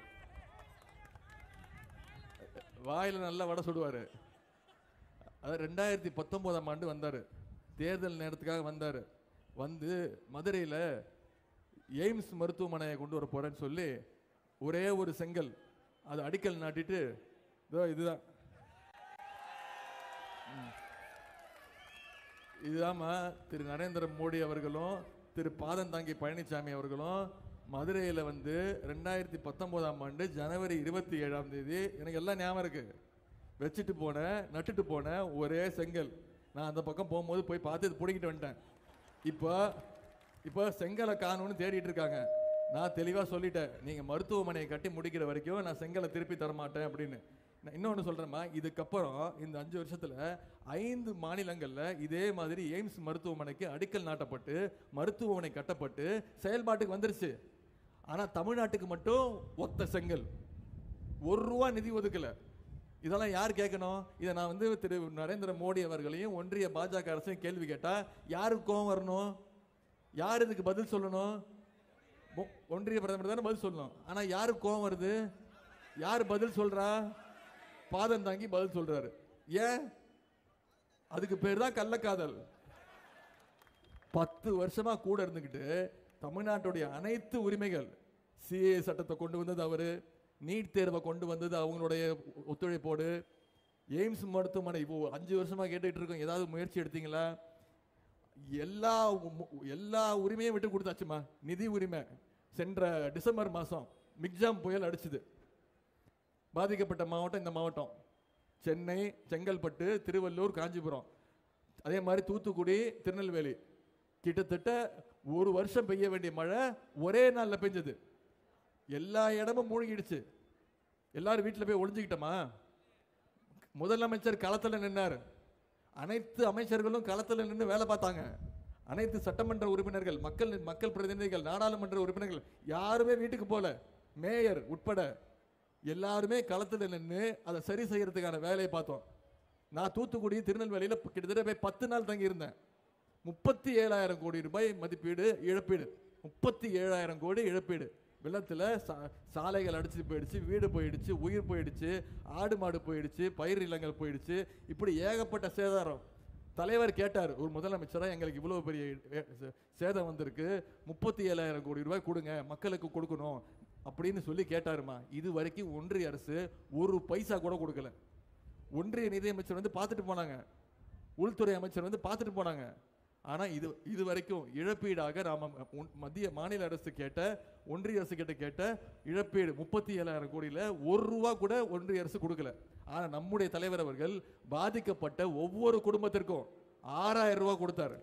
Speaker 1: வாயில நல்லா வடை சுடுவாரு. அது ரெண்டாயிரத்தி பத்தொன்பதாம் ஆண்டு வந்தாரு, தேர்தல் நேரத்துக்காக வந்தாரு. வந்து மதுரையில் எய்ம்ஸ் மருத்துவமனையை கொண்டு வர போறேன்னு சொல்லி ஒரே ஒரு செங்கல் அது அடிக்கல் நாட்டிட்டு இதோ இதுதான் இதுதாம்மா திரு நரேந்திர மோடி அவர்களும் திரு பாதந்தாங்கி பழனிசாமி அவர்களும் மதுரையில் வந்து ரெண்டாயிரத்தி பத்தொன்பதாம் ஆண்டு ஜனவரி இருபத்தி ஏழாம் தேதி எனக்கு எல்லாம் ஞாபகம் இருக்கு, வச்சுட்டு போனேன், நட்டுட்டு போனேன் ஒரே செங்கல். நான் அந்த பக்கம் போகும்போது போய் பார்த்து பிடிக்கிட்டு வந்துட்டேன். இப்போ இப்போ செங்கலை காணும்னு தேடிட்டு இருக்காங்க. நான் தெளிவாக சொல்லிட்டேன், நீங்கள் மருத்துவமனையை கட்டி முடிக்கிற வரைக்கும் நான் செங்கலை திருப்பி தரமாட்டேன் அப்படின்னு. நான் இன்னொன்று சொல்கிறேம்மா, இதுக்கப்புறம் இந்த அஞ்சு வருஷத்தில் ஐந்து மாநிலங்களில் இதே மாதிரி எய்ம்ஸ் மருத்துவமனைக்கு அடிக்கல் நாட்டப்பட்டு மருத்துவமனை கட்டப்பட்டு செயல்பாட்டுக்கு வந்துருச்சு. ஆனால் தமிழ்நாட்டுக்கு மட்டும் ஒத்த செங்கல், ஒரு ரூபா நிதி ஒதுக்கலை. இதெல்லாம் யார் கேட்கணும்? இதை நான் வந்து திரு நரேந்திர மோடி அவர்களையும் ஒன்றிய பாஜக அரசையும் கேள்வி கேட்டால் யாருக்கு கோவம் வரணும்? யார் இதுக்கு பதில் சொல்லணும்? ஒன்றிய பிரதமர் தானே பதில் சொல்லணும். ஆனால் யாருக்கு கோவம் வருது? யார் பதில் சொல்றா? பாதம் தாங்கி பதில் சொல்றாரு. ஏன்? அதுக்கு பேர் தான் கள்ளக்காதல். பத்து வருஷமா கூட இருந்துக்கிட்டு தமிழ்நாட்டுடைய அனைத்து உரிமைகள், சிஏ சட்டத்தை கொண்டு வந்தது அவரு, நீட் தேர்வை கொண்டு வந்தது அவங்களுடைய ஒத்துழைப்போடு, எய்ம்ஸ் மருத்துவமனை இப்போ அஞ்சு வருஷமா கேட்டுட்டு இருக்கோம், ஏதாவது முயற்சி எடுத்தீங்களா? எல்லா எல்லா உரிமையும் விட்டு கொடுத்தாச்சுமா. நிதி உரிமை சென்ற டிசம்பர் மாதம் மிக்ஜாம் புயல் அடிச்சுது. பாதிக்கப்பட்ட மாவட்டம் இந்த மாவட்டம், சென்னை, செங்கல்பட்டு, திருவள்ளூர், காஞ்சிபுரம், அதே மாதிரி தூத்துக்குடி, திருநெல்வேலி. கிட்டத்தட்ட ஒரு வருஷம் பெய்ய வேண்டிய மழை ஒரே நாளில் பெஞ்சது. எல்லா இடமும் மூழ்கிடுச்சு. எல்லாரும் வீட்டில் போய் ஒளிஞ்சுக்கிட்டோமா? முதலமைச்சர் களத்தில் நின்னார், அனைத்து அமைச்சர்களும் களத்தில் நின்று வேலை பார்த்தாங்க. அனைத்து சட்டமன்ற உறுப்பினர்கள், மக்கள் மக்கள் பிரதிநிதிகள், நாடாளுமன்ற உறுப்பினர்கள் யாருமே வீட்டுக்கு போல, மேயர் உட்பட எல்லாருமே களத்தில் நின்று அதை சரி செய்யறதுக்கான வேலையை பார்த்தோம். நான் தூத்துக்குடி, திருநெல்வேலியில் கிட்டத்தட்ட போய் பத்து நாள் தங்கி இருந்தேன். முப்பத்தி ஏழாயிரம் கோடி ரூபாய் மதிப்பீடு இழப்பீடு, முப்பத்தி ஏழாயிரம் கோடி இழப்பீடு. வெள்ளத்தில் சா சாலைகள் அடிச்சு போயிடுச்சு, வீடு போயிடுச்சு, உயிர் போயிடுச்சு, ஆடு மாடு போயிடுச்சு, பயிர் நிலங்கள் போயிடுச்சு, இப்படி ஏகப்பட்ட சேதாரம். தலைவர் கேட்டார், ஒரு முதலமைச்சராக எங்களுக்கு இவ்வளோ பெரிய சேதம் வந்திருக்கு, முப்பத்தி ஏழாயிரம் கோடி ரூபாய் கொடுங்க, மக்களுக்கு கொடுக்கணும் அப்படின்னு சொல்லி கேட்டாருமா. இது வரைக்கும் ஒன்றிய அரசு ஒரு பைசா கூட கொடுக்கல. ஒன்றிய நிதியமைச்சர் வந்து பார்த்துட்டு போனாங்க, உள்துறை அமைச்சர் வந்து பார்த்துட்டு போனாங்க. ஆனால் இது இது வரைக்கும் இழப்பீடாக நாம் மத்திய மாநில அரசு கேட்ட, ஒன்றிய அரசு கிட்ட கேட்ட இழப்பீடு முப்பத்தி ஏழாயிரம் கோடியில் ஒரு ரூபா கூட ஒன்றிய அரசு கொடுக்கல. ஆனால் நம்முடைய தலைவர் அவர்கள் பாதிக்கப்பட்ட ஒவ்வொரு குடும்பத்திற்கும் ஆறாயிரம் ரூபாய் கொடுத்தாரு.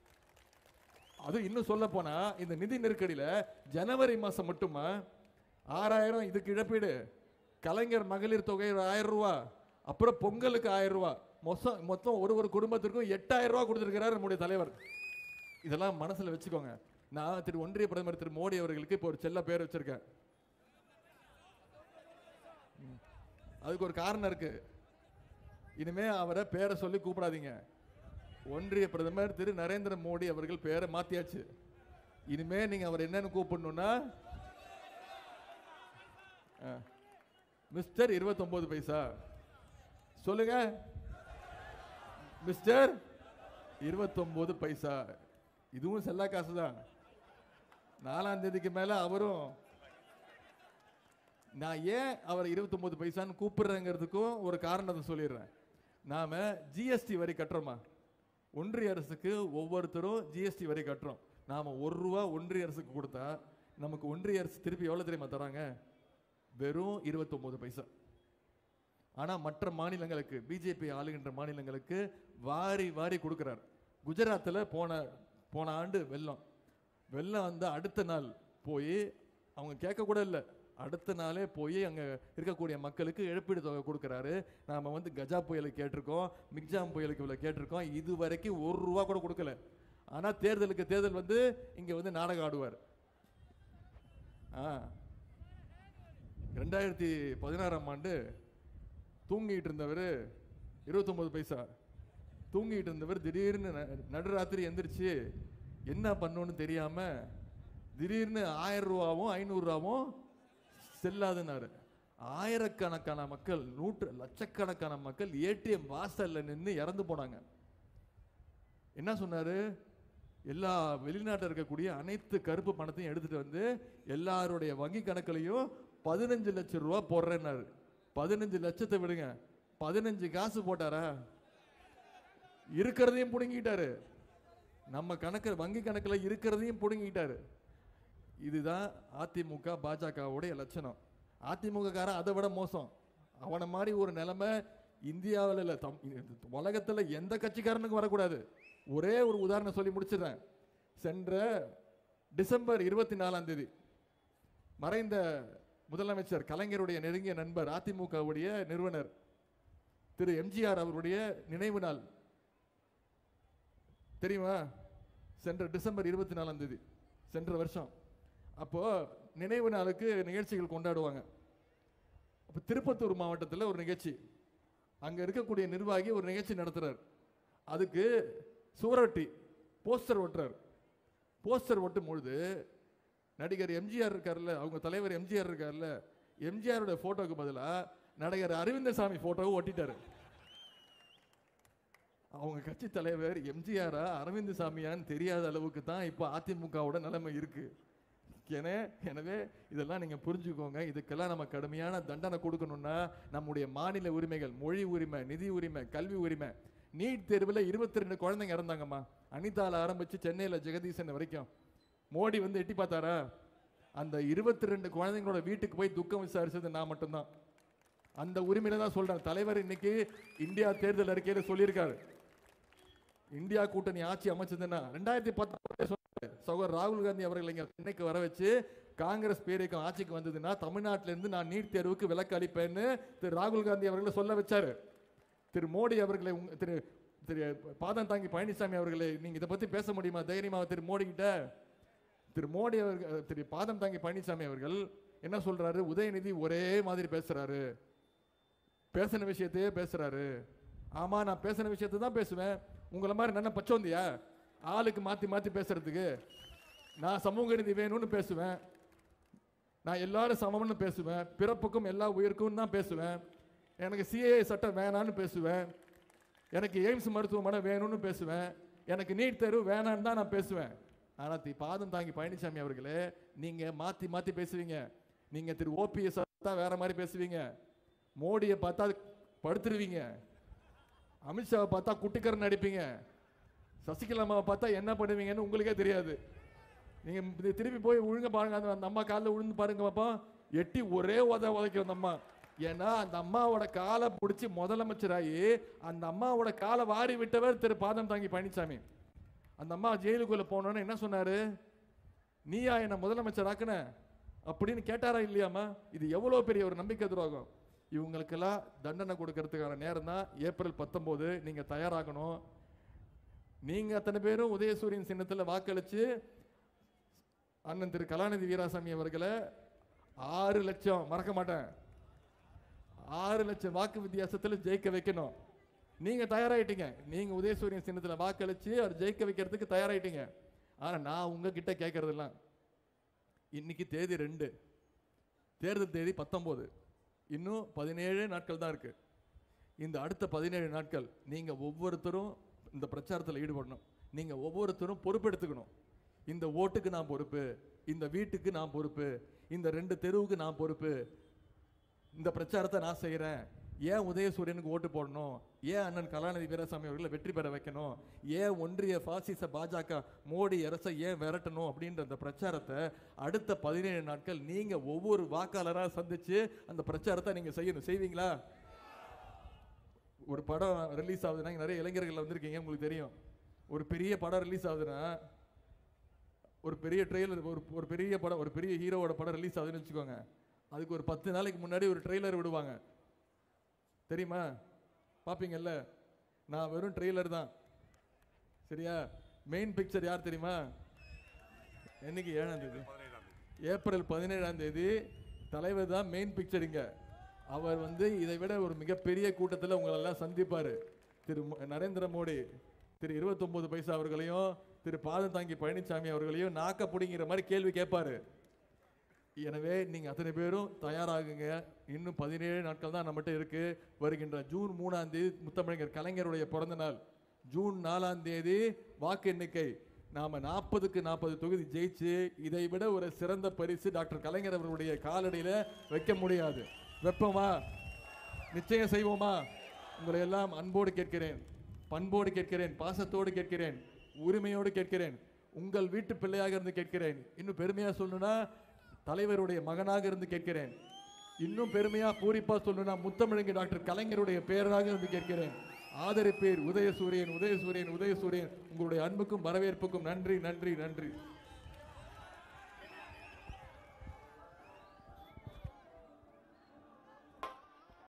Speaker 1: அது இன்னும் சொல்ல போனா இந்த நிதி நெருக்கடியில் ஜனவரி மாதம் மட்டுமா ஆறாயிரம் இதுக்கு இழப்பீடு, கலைஞர் மகளிர் தொகை ஆயிரம் ரூபா, அப்புறம் பொங்கலுக்கு ஆயிரம் ரூபா, மொத்தம் மொத்தம் ஒரு ஒரு குடும்பத்திற்கும் எட்டாயிரம் ரூபாய் கொடுத்திருக்கிறார் நம்முடைய தலைவர். இதெல்லாம் மனசுல வச்சுக்கோங்க. நான் திரு ஒன்றிய பிரதமர் திரு மோடி அவர்களுக்கு இப்போ ஒரு செல்ல பேர் வச்சிருக்கேன். அதுக்கு ஒரு காரணம் இருக்கு. இனிமே அவரை பேரை சொல்லி கூப்பிடாதீங்க. ஒன்றிய பிரதமர் திரு நரேந்திர மோடி அவர்கள் பேரை மாத்தியாச்சு. இனிமே நீங்க அவர் என்னன்னு கூப்பிடணும்னா மிஸ்டர் இருபத்தொன்பது பைசா சொல்லுங்க. மிஸ்டர் இருபத்தொன்பது பைசா. இதுவும் செல்லா காசு தான். நாலாம் தேதிக்கு மேல அவரும் நான் ஏன் அவர் இருபத்தொன்பது பைசான்னு கூப்பிடுறேங்கிறதுக்கும் ஒரு காரணத்தை சொல்லிடுறேன். நாம ஜிஎஸ்டி வரி கட்டுறோமா? ஒன்றிய அரசுக்கு ஒவ்வொருத்தரும் ஜிஎஸ்டி வரி கட்டுறோம். நாம ஒரு ரூபா ஒன்றிய அரசுக்கு கொடுத்தா நமக்கு ஒன்றிய அரசு திருப்பி எவ்வளவு தெரியுமா தராங்க? வெறும் இருபத்தொன்பது பைசா. ஆனா மற்ற மாநிலங்களுக்கு, பிஜேபி ஆளுகின்ற மாநிலங்களுக்கு வாரி வாரி கொடுக்கிறார். குஜராத்தில் போன போன ஆண்டு வெள்ளம் வெள்ளம் வந்து அடுத்த நாள் போய் அவங்க கேட்க கூட இல்லை, அடுத்த நாளே போய் அங்கே இருக்கக்கூடிய மக்களுக்கு இழப்பீடு தொகை கொடுக்குறாரு. நாம் வந்து கஜா புயலுக்கு கேட்டிருக்கோம், மிக்ஜாம் புயலுக்கு இவ்வளோ கேட்டிருக்கோம், இது வரைக்கும் ஒரு ரூபா கூட கொடுக்கல. ஆனால் தேர்தலுக்கு தேர்தல் வந்து இங்கே வந்து நாடகம் ஆடுவார். ஆ ரெண்டாயிரத்தி பதினாறாம் ஆண்டு தூங்கிட்டு இருந்தவர் இருபத்தொன்பது பைசா தூங்கிட்டு இருந்தவர் திடீர்னு நடுராத்திரி எந்திரிச்சு என்ன பண்ணணும்னு தெரியாம திடீர்னு ஆயிரம் ரூபாவும் ஐநூறு ரூபாவும் செல்லாதுன்னாரு. ஆயிரக்கணக்கான மக்கள், நூற்று லட்சக்கணக்கான மக்கள் ஏடிஎம் வாசல்ல நின்று இறந்து போனாங்க. என்ன சொன்னாரு? எல்லா வெளிநாட்டில் இருக்கக்கூடிய அனைத்து கருப்பு பணத்தையும் எடுத்துட்டு வந்து எல்லாருடைய வங்கி கணக்குலையும் பதினஞ்சு லட்சம் ரூபா போடுறேன்னாரு. பதினஞ்சு லட்சத்தை விடுங்க, பதினஞ்சு காசு போட்டாரா? இருக்கிறதையும் புடுங்கிட்டாரு. நம்ம கணக்கு வங்கி கணக்கில் இருக்கிறதையும் புடுங்கிட்டாரு. இதுதான் அதிமுக பாஜகவுடைய லட்சணம். அதிமுக காரன் அதை விட மோசம். அவனை மாதிரி ஒரு நிலைமை இந்தியாவில் இல்லை, உலகத்தில் எந்த கட்சிக்காரனுக்கும் வரக்கூடாது. ஒரே ஒரு உதாரணம் சொல்லி முடிச்சிடுறேன். சென்ற டிசம்பர் இருபத்தி நாலாம் தேதி மறைந்த முதலமைச்சர் கலைஞருடைய நெருங்கிய நண்பர், அதிமுகவுடைய நிறுவனர் திரு எம்ஜிஆர் அவருடைய நினைவு நாள் தெரியுமா? சென்ற டிசம்பர் இருபத்தி நாலாம் தேதி சென்ற வருஷம். அப்போ நினைவு நாளுக்கு நிகழ்ச்சிகள் கொண்டாடுவாங்க. அப்போ திருப்பத்தூர் மாவட்டத்தில் ஒரு நிகழ்ச்சி, அங்கே இருக்கக்கூடிய நிர்வாகி ஒரு நிகழ்ச்சி நடத்துறார். அதுக்கு சுவரொட்டி போஸ்டர் ஒட்டுறார். போஸ்டர் ஒட்டும் பொழுது நடிகர் எம்ஜிஆர் இருக்கார்ல, அவங்க தலைவர் எம்ஜிஆர் இருக்கார்ல, எம்ஜிஆரோட போட்டோக்கு பதிலாக நடிகர் அரவிந்தசாமி போட்டோவை ஒட்டிட்டாரு. அவங்க கட்சி தலைவர் எம்ஜிஆரா அரவிந்தசாமியான்னு தெரியாத அளவுக்கு தான் இப்போ அதிமுகவோட நிலைமை இருக்கு. எனவே இதெல்லாம் நீங்க புரிஞ்சுக்கோங்க. இதுக்கெல்லாம் நம்ம கடுமையான தண்டனை கொடுக்கணும்னா நம்முடைய மாநில உரிமைகள், மொழி உரிமை, நிதி உரிமை, கல்வி உரிமை. நீட் தேர்வில் இருபத்தி ரெண்டு குழந்தைங்க இறந்தாங்கம்மா. அனிதால ஆரம்பிச்சு சென்னையில் ஜெகதீசன் வரைக்கும். மோடி வந்து எட்டி பார்த்தாரா? அந்த இருபத்தி ரெண்டு குழந்தைங்களோட வீட்டுக்கு போய் துக்கம் விசாரிச்சது நான் மட்டும்தான். அந்த உரிமையில தான் சொல்றேன். தலைவர் இன்னைக்கு இந்தியா தேர்தல் அறிக்கையில சொல்லியிருக்காரு, இந்தியா கூட்டணி ஆட்சி அமைச்சதுன்னா ரெண்டாயிரத்தி பத்து சகோதரர் ராகுல் காந்தி அவர்கள் இங்க சென்னைக்கு வர வச்சு காங்கிரஸ் பேரிக்கம் ஆட்சிக்கு வந்ததுன்னா தமிழ்நாட்டில இருந்து நான் நீட் தேர்வுக்கு விலக்கு அளிப்பேன்னு திரு ராகுல் காந்தி அவர்களை சொல்ல வச்சாரு. திரு மோடி அவர்களை, திரு திரு பாதம் தாங்கி பழனிசாமி அவர்களை நீங்க இதை பத்தி பேச முடியுமா தைரியமா திரு மோடி கிட்ட? திரு மோடி அவர்கள், திரு பாதம் தாங்கி பழனிசாமி அவர்கள் என்ன சொல்றாரு? உதயநிதி ஒரே மாதிரி பேசுறாரு, பேசின விஷயத்தையே பேசுறாரு. ஆமா, நான் பேசின விஷயத்தை தான் பேசுவேன். உங்களை மாதிரி நான் பச்சோந்தியா ஆளுக்கு மாத்தி மாத்தி பேசுறதுக்கு? நான் சமூக நீதி வேணும்னு பேசுவேன், நான் எல்லாரும் சமம்னு பேசுவேன், பிறப்புக்கும் எல்லா உயிருக்கும் தான் பேசுவேன், எனக்கு சிஏஏ சட்டம் வேணான்னு பேசுவேன், எனக்கு எய்ம்ஸ் மருத்துவமனை வேணும்னு பேசுவேன், எனக்கு நீட் தேர்வு வேணான்னு தான் நான் பேசுவேன். ஆனால் தி பாதம் தாங்கி பழனிசாமி அவர்களே, நீங்க மாத்தி மாத்தி பேசுவீங்க. நீங்க திரு ஓபிஎஸ் தான் வேற மாதிரி பேசுவீங்க, மோடியை பார்த்தா படுத்துருவீங்க, அமித்ஷாவை பார்த்தா குட்டிக்கரன் நடிப்பீங்க, சசிகலாமாவை பார்த்தா என்ன பண்ணுவீங்கன்னு உங்களுக்கே தெரியாது. நீங்க திருப்பி போய் ஒழுங்க பாருங்க, அந்த அம்மா காலில் விழுந்து பாருங்க பாப்பா, எட்டி ஒரே உத உதைக்கும் அந்த அம்மா. ஏன்னா அந்த அம்மாவோட காலை பிடிச்சி முதலமைச்சராகி அந்த அம்மாவோட காலை வாரி விட்டவர் திரு பாதம் தாங்கி பழனிசாமி. அந்த அம்மா ஜெயிலுக்குள்ள போனோன்னு என்ன சொன்னாரு? நீயா என்ன முதலமைச்சர் ஆக்குன அப்படின்னு கேட்டாரா இல்லையாமா? இது எவ்வளவு பெரிய ஒரு நம்பிக்கை துரோகம். இவங்களுக்கெல்லாம் தண்டனை கொடுக்கறதுக்கான நேரம் தான் ஏப்ரல் பத்தொன்பது. நீங்க தயாராகணும். நீங்க அத்தனை பேரும் உதயசூரியன் சின்னத்தில் வாக்களிச்சு அண்ணன் திரு கலாநிதி வீராசாமி அவர்களை ஆறு லட்சம் மறக்க மாட்டேன் ஆறு லட்சம் வாக்கு வித்தியாசத்தில் ஜெயிக்க வைக்கணும். நீங்க தயாராயிட்டீங்க. நீங்க உதயசூரியன் சின்னத்தில் வாக்களிச்சு அவர் ஜெயிக்க வைக்கிறதுக்கு தயாராயிட்டீங்க. ஆனா நான் உங்ககிட்ட கேட்கறதெல்லாம், இன்னைக்கு தேதி ரெண்டு, தேர்தல் தேதி பத்தொன்பது, இன்னும் பதினேழு நாட்கள் தான் இருக்கு. இந்த அடுத்த பதினேழு நாட்கள் நீங்க ஒவ்வொருத்தரும் இந்த பிரச்சாரத்தில் ஈடுபடணும். நீங்க ஒவ்வொருத்தரும் பொறுப்பெடுத்துக்கணும். இந்த ஓட்டுக்கு நான் பொறுப்பு, இந்த வீட்டுக்கு நான் பொறுப்பு, இந்த ரெண்டு தெருவுக்கு நான் பொறுப்பு, இந்த பிரச்சாரத்தை நான் செய்கிறேன், ஏன் உதயசூரியனுக்கு ஓட்டு போடணும், ஏன் அண்ணன் கலாநிதி வீராசாமி அவர்களை வெற்றி பெற வைக்கணும், ஏன் ஒன்றிய பாசிச பாஜக மோடி அரசை ஏன் விரட்டணும் அப்படின்ற அந்த பிரச்சாரத்தை அடுத்த பதினேழு நாட்கள் நீங்க ஒவ்வொரு வாக்காளராக சந்திச்சு அந்த பிரச்சாரத்தை நீங்க செய்யணும். செய்வீங்களா? ஒரு படம் ரிலீஸ் ஆகுதுன்னா, நிறைய இளைஞர்கள் வந்திருக்கீங்க, உங்களுக்கு தெரியும். ஒரு பெரிய படம் ரிலீஸ் ஆகுதுன்னா, ஒரு பெரிய ட்ரெய்லர், ஒரு ஒரு பெரிய படம், ஒரு பெரிய ஹீரோவோட படம் ரிலீஸ் ஆகுதுன்னு வச்சுக்கோங்க, அதுக்கு ஒரு பத்து நாளைக்கு முன்னாடி ஒரு ட்ரெய்லர் விடுவாங்க, தெரியுமா? பார்ப்பீங்கல்ல. நான் வெறும் ட்ரெய்லர் தான், சரியா? மெயின் பிக்சர் யார் தெரியுமா? என்னைக்கு? ஏழாம் தேதி, ஏப்ரல் பதினேழாம் தேதி தலைவர் தான் மெயின் பிக்சர். இங்க அவர் வந்து இதை விட ஒரு மிகப்பெரிய கூட்டத்தில் உங்களெல்லாம் சந்திப்பார். திரு நரேந்திர மோடி, திரு இருபத்தொன்பது பைசா அவர்களையும், திரு பாதம் தாங்கி பழனிசாமி அவர்களையும் நாக்க பிடிங்கிற மாதிரி கேள்வி கேட்பாரு. எனவே நீங்க அத்தனை பேரும் தயாராகுங்க. இன்னும் பதினேழு நாட்கள் தான் நம்மகிட்ட இருக்கு. வருகின்ற ஜூன் மூணாம் தேதி முத்தமிழர் கலைஞருடைய பிறந்த நாள். ஜூன் நாலாம் தேதி வாக்கு எண்ணிக்கை. நாம நாற்பதுக்கு நாற்பது தொகுதி ஜெயிச்சு இதை விட ஒரு சிறந்த பரிசு டாக்டர் கலைஞர் அவர்களுடைய காலடியில வைக்க முடியாது. வெப்பமா? நிச்சயம் செய்வோமா? உங்களை எல்லாம் அன்போடு கேட்கிறேன், பண்போடு கேட்கிறேன், பாசத்தோடு கேட்கிறேன், உரிமையோடு கேட்கிறேன், உங்கள் வீட்டு பிள்ளையாக இருந்து கேட்கிறேன். இன்னும் பெருமையா சொல்லணும்னா தலைவருடைய மகனாக இருந்து கேட்கிறேன். இன்னும் பெருமையா பூரிப்பா சொல்லணும்னா முத்தமிழங்க டாக்டர் கலைஞருடைய பேராக இருந்து கேட்கிறேன். ஆதரிப்பேர். உதயசூரியன், உதயசூரியன், உதயசூரியன். உங்களுடைய அன்புக்கும் வரவேற்புக்கும் நன்றி, நன்றி, நன்றி.